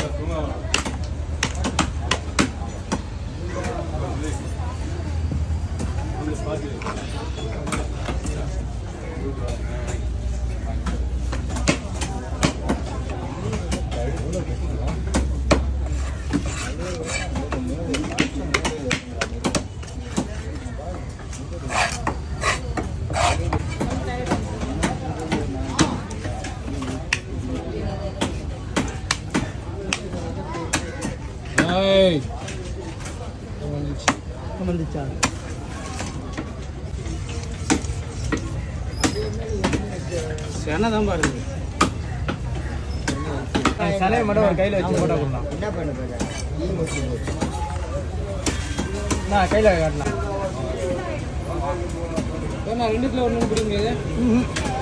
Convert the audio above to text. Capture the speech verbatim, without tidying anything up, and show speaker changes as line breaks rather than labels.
என்னதான் பாருங்க சிலையை மட்டும் ஒரு கையில் வச்சு போட்டோ கொடுக்கலாம். என்ன பண்ண நான் கையில் காட்டலாம். ரெண்டு கிலோ ஒன்று பிடிக்க முடியாது.